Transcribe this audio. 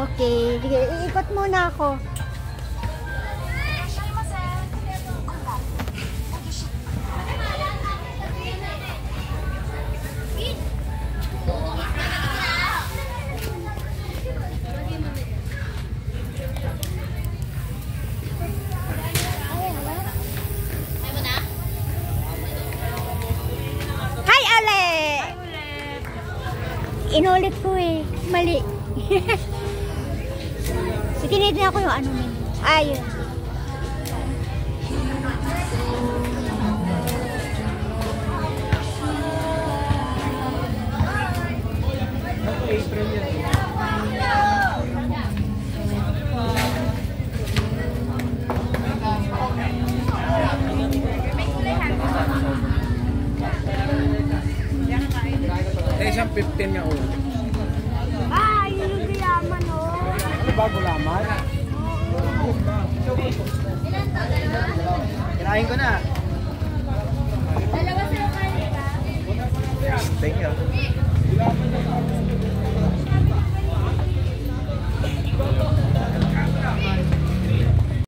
Okay, sige, iikot muna ako. Inulit ko eh. Mali. Sige, need na ako yung ano menu. Ayun. Siyang 15 nga ulo. Ah, yun yung yaman oh. Ano bago laman? Kinain ko na. Dalawa sila kanina. Thank you.